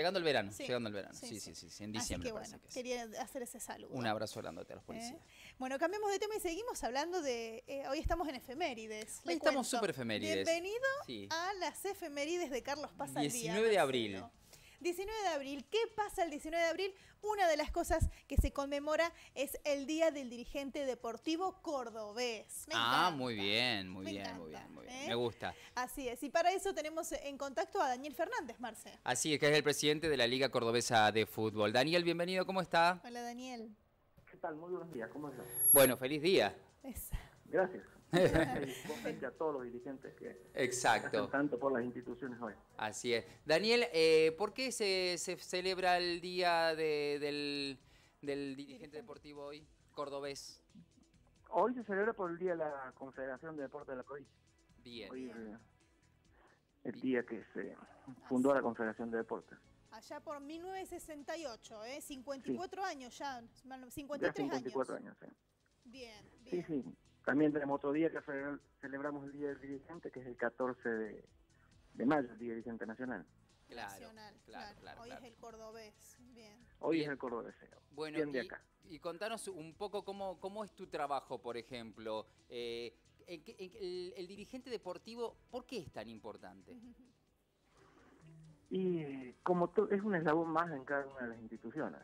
Llegando el verano, Sí, llegando el verano. sí, Sí, sí. en diciembre Así que parece bueno, que es. quería hacer ese saludo. Un abrazo grandote a los policías. Bueno, cambiamos de tema y seguimos hablando de... hoy estamos en efemérides. Hoy Le estamos cuento. súper efemérides. Bienvenido Sí. a las efemérides de Carlos Paz al día. 19 de abril. Marcelo. 19 de abril. ¿Qué pasa el 19 de abril? Una de las cosas que se conmemora es el Día del Dirigente Deportivo Cordobés. Me encanta. Muy bien, muy Me bien, encanta, muy bien, muy bien. ¿eh? Me gusta. Así es. Y para eso tenemos en contacto a Daniel Fernández, Marce. Así es, que es el presidente de la Liga Cordobesa de Fútbol. Daniel, bienvenido, ¿cómo está? Hola, Daniel. ¿Qué tal? Muy buenos días, ¿cómo estás? Bueno, feliz día. Gracias. Gracias a todos los dirigentes que Exacto. hacen tanto por las instituciones hoy. Así es. Daniel, ¿por qué se celebra el día del dirigente deportivo hoy, cordobés? Hoy se celebra por el Día de la Confederación de Deportes de la provincia. Bien. Hoy es el día que se fundó la Confederación de Deportes. Allá por 1968, 54 años ya, 53 Ya 54 años, sí. Bien, Sí, bien. sí. También tenemos otro día que celebramos el Día del Dirigente, que es el 14 de mayo, el Día del Dirigente Nacional. Nacional, Claro. Hoy es el cordobés, bien. Hoy Bien. es el cordobés. Bueno, Bien de acá. y contanos un poco cómo es tu trabajo, por ejemplo. El dirigente deportivo, ¿por qué es tan importante? Y como es un eslabón más en cada una de las instituciones.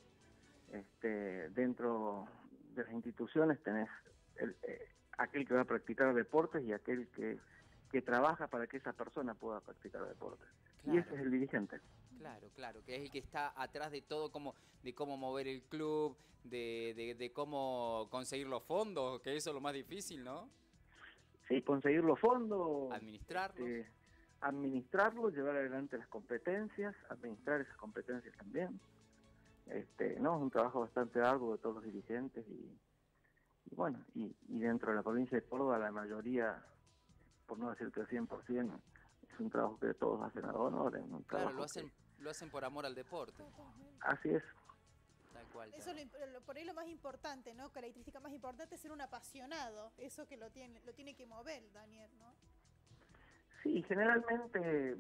Dentro de las instituciones tenés aquel que va a practicar deportes y aquel que trabaja para que esa persona pueda practicar deportes. Claro. Y ese es el dirigente. Claro, que es el que está atrás de todo, de cómo mover el club, de cómo conseguir los fondos, que eso es lo más difícil, ¿no? Sí, conseguir los fondos, Administrarlos. administrarlos, llevar adelante las competencias, administrar esas competencias también. No, es un trabajo bastante arduo de todos los dirigentes y bueno, y dentro de la provincia de Córdoba la mayoría, por no decir que el 100%, es un trabajo que todos hacen a honor. Claro, lo hacen por amor al deporte. Así es. Tal cual. Eso por ahí lo más importante, ¿no? Característica más importante es ser un apasionado. Eso que lo tiene que mover, Daniel, ¿no? Sí, generalmente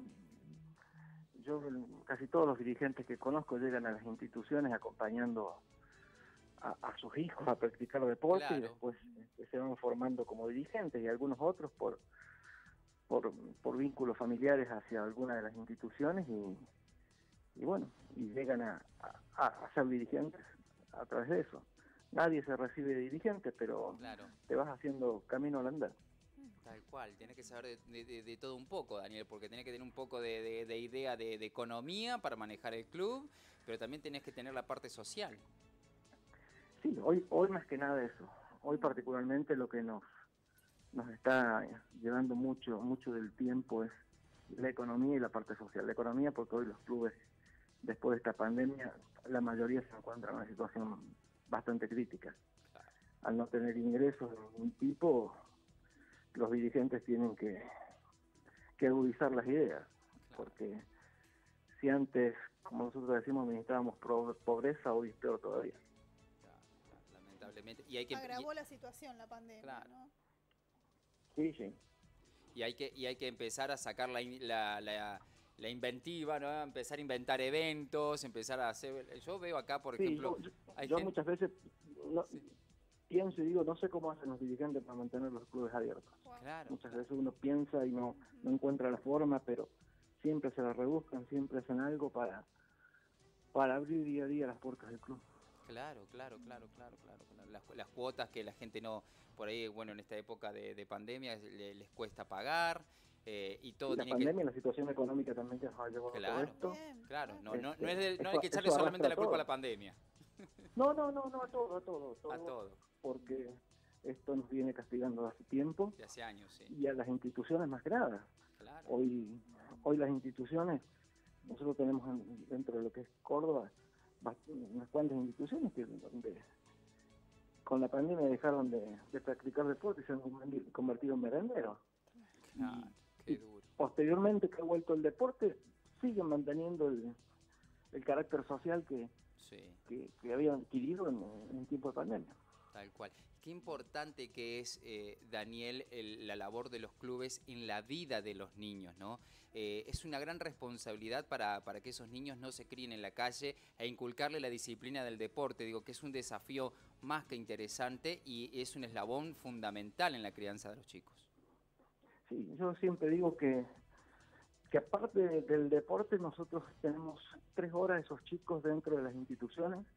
casi todos los dirigentes que conozco llegan a las instituciones acompañando a sus hijos a practicar deporte. Claro. Y después se van formando como dirigentes y algunos otros por vínculos familiares hacia alguna de las instituciones y bueno, y llegan a ser dirigentes a través de eso. Nadie se recibe de dirigente, pero claro, te vas haciendo camino al andar. Tal cual, tienes que saber de todo un poco, Daniel, porque tenés que tener un poco de idea de economía para manejar el club, pero también tenés que tener la parte social. Sí, hoy más que nada eso. Hoy particularmente lo que nos está llevando mucho del tiempo es la economía y la parte social. La economía porque hoy los clubes, después de esta pandemia, la mayoría se encuentran en una situación bastante crítica. Claro. Al no tener ingresos de ningún tipo, los dirigentes tienen que agudizar las ideas. Claro. Porque si antes, como nosotros decimos, administrábamos pobreza, hoy es peor todavía. Lamentablemente. Agravó la situación la pandemia, claro, ¿no? Sí, sí. Y hay que empezar a sacar la inventiva, ¿no? Empezar a inventar eventos, empezar a hacer... Yo veo acá, por ejemplo... Yo muchas veces pienso y digo, no sé cómo hacen los dirigentes para mantener los clubes abiertos. Claro, muchas veces uno piensa y no encuentra la forma, pero siempre se la rebuscan, siempre hacen algo para abrir día a día las puertas del club. Claro. Las cuotas que la gente no, por ahí, bueno, en esta época de pandemia les cuesta pagar y todo y la tiene pandemia, la situación económica también que nos ha llevado a todo esto. Claro, no hay que echarle solamente la culpa a la pandemia. No, a todo. Porque esto nos viene castigando hace tiempo. De hace años, sí. Y a las instituciones más que nada. Claro. Hoy las instituciones, nosotros tenemos dentro de lo que es Córdoba, unas cuantas instituciones que con la pandemia dejaron de practicar deporte y se han convertido en merenderos. Qué duro. Posteriormente que ha vuelto el deporte, siguen manteniendo el carácter social que habían adquirido en tiempo de pandemia. Tal cual. Qué importante que es, Daniel, la labor de los clubes en la vida de los niños, ¿no? Es una gran responsabilidad para que esos niños no se críen en la calle e inculcarle la disciplina del deporte. Digo que es un desafío más que interesante y es un eslabón fundamental en la crianza de los chicos. Sí, yo siempre digo que aparte del deporte, nosotros tenemos 3 horas de esos chicos dentro de las instituciones,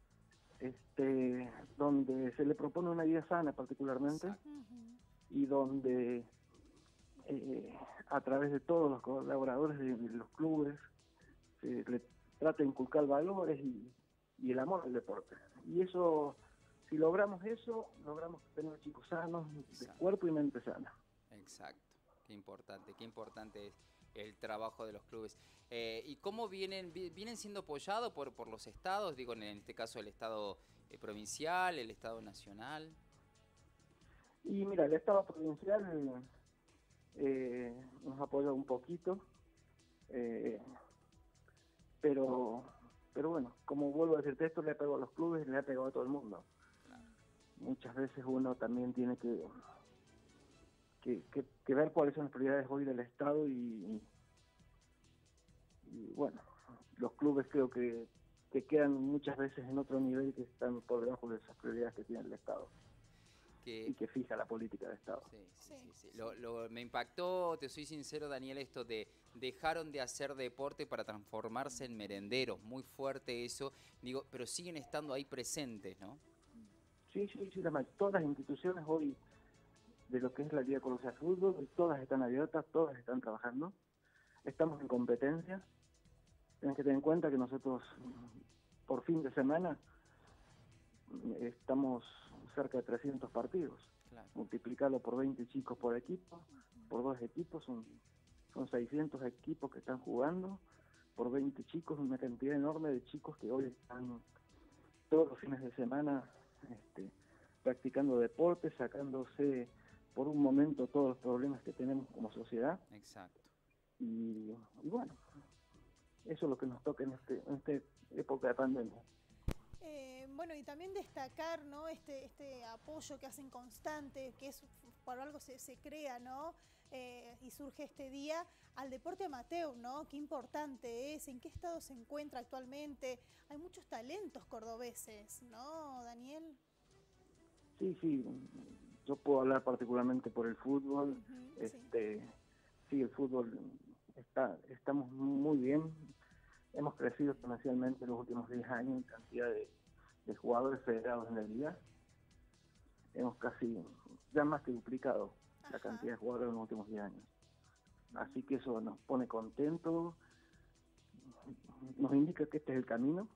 donde se le propone una vida sana particularmente. Exacto. Y donde a través de todos los colaboradores de los clubes se le trata de inculcar valores y el amor al deporte. Y eso, si logramos eso, logramos tener chicos sanos, de cuerpo y mente sana. Exacto, qué importante es el trabajo de los clubes. ¿Y cómo vienen siendo apoyados por los estados? Digo, en este caso el estado provincial, el estado nacional. Y mira, el estado provincial nos apoya un poquito, pero bueno, como vuelvo a decirte, esto le ha pegado a los clubes, le ha pegado a todo el mundo. Claro. Muchas veces uno también tiene que ver cuáles son las prioridades hoy del Estado y bueno, los clubes creo que quedan muchas veces en otro nivel que están por debajo de esas prioridades que tiene el Estado y que fija la política de Estado. Sí. Me impactó, te soy sincero, Daniel, esto de dejaron de hacer deporte para transformarse en merenderos, muy fuerte eso, digo, pero siguen estando ahí presentes, ¿no? Sí, todas las instituciones hoy de lo que es la Liga Colosia de Fútbol, todas están abiertas, todas están trabajando, estamos en competencia. Tienes que tener en cuenta que nosotros por fin de semana estamos cerca de 300 partidos. Claro. Multiplicarlo por 20 chicos por equipo, por 2 equipos, son 600 equipos que están jugando, por 20 chicos, una cantidad enorme de chicos que hoy están todos los fines de semana practicando deporte, sacándose por un momento todos los problemas que tenemos como sociedad. Exacto. Y bueno, eso es lo que nos toca en esta época de pandemia. Bueno, y también destacar, ¿no?, este apoyo que hacen constante, que es por algo se crea, ¿no?, y surge este día al deporte amateur, ¿no? Qué importante es, en qué estado se encuentra actualmente. Hay muchos talentos cordobeses, ¿no, Daniel? Sí, yo puedo hablar particularmente por el fútbol. Sí, el fútbol estamos muy bien. Hemos crecido exponencialmente en los últimos 10 años en cantidad de jugadores federados en la liga. Hemos casi, ya más que duplicado la cantidad de jugadores en los últimos 10 años. Así que eso nos pone contentos, nos indica que este es el camino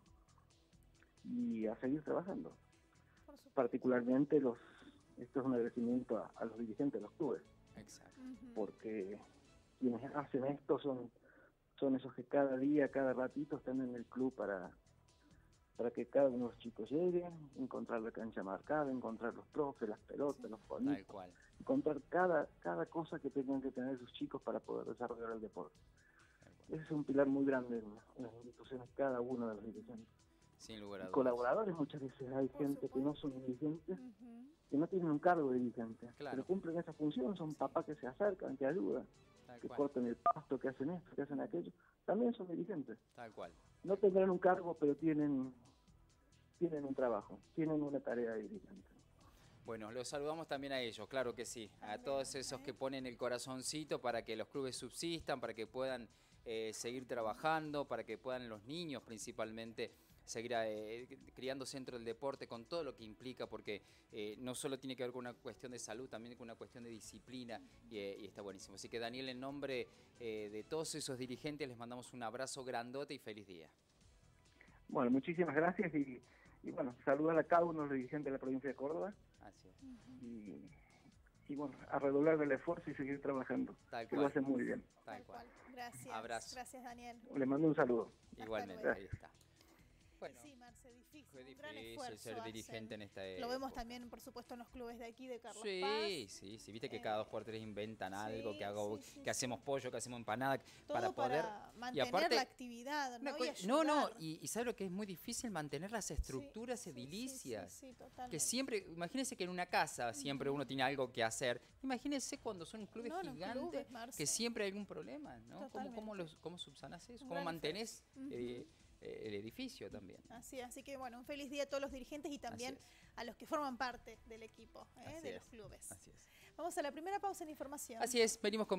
y a seguir trabajando. Particularmente esto es un agradecimiento a los dirigentes de los clubes. Exacto. Porque quienes hacen esto son esos que cada día, cada ratito están en el club para que cada uno de los chicos llegue, encontrar la cancha marcada, encontrar los profes, las pelotas, los bonitos, encontrar cada cosa que tengan que tener sus chicos para poder desarrollar el deporte. Ese es un pilar muy grande en las instituciones, cada una de las instituciones. Sin lugar a dudas. Colaboradores, muchas veces hay gente que no son dirigentes, que no tienen un cargo de dirigente, pero cumplen esa función, son papás que se acercan, que ayudan, que cortan el pasto, que hacen esto, que hacen aquello, también son dirigentes. Tal cual. No tendrán un cargo, pero tienen un trabajo, tienen una tarea de dirigente. Bueno, los saludamos también a ellos, claro que sí, a todos esos que ponen el corazoncito para que los clubes subsistan, para que puedan seguir trabajando, para que puedan los niños principalmente seguir criándose dentro del deporte con todo lo que implica, porque no solo tiene que ver con una cuestión de salud, también con una cuestión de disciplina y está buenísimo. Así que Daniel, en nombre de todos esos dirigentes les mandamos un abrazo grandote y feliz día. Bueno, muchísimas gracias y bueno, saludar a cada uno de los dirigentes de la provincia de Córdoba. Así es. Y bueno, a redoblar el esfuerzo y seguir trabajando. Que lo hacen muy bien. Tal cual. Gracias. Abrazo. Gracias, Daniel. Les mando un saludo. Igualmente, ahí está. Bueno, Sí, Marce, difícil, fue un gran difícil esfuerzo ser dirigente hacen. en esta Lo vemos época. también, por supuesto, en los clubes de aquí de Carlos Sí, Paz. sí, viste que cada 2 por 3 inventan algo, Sí, que hago, sí, sí, que hacemos sí. pollo, que hacemos empanada, Todo poder. para Y mantener aparte, la actividad, ¿no? Y no, ayudar. y ¿sabe lo que es muy difícil? Mantener las estructuras Sí, edilicias. sí, Que totalmente. siempre, imagínense que en una casa siempre uno tiene algo que hacer. Imagínense cuando son clubes No, en gigantes, clubes, Marce. que siempre hay algún problema, ¿no? Totalmente. ¿Cómo subsanas eso? Un ¿Cómo gran mantenés esfuerzo. el edificio también? Así que bueno, un feliz día a todos los dirigentes y también Así es. a los que forman parte del equipo, Así de es, los clubes. así es. Vamos a la primera pausa en información. Así es, venimos con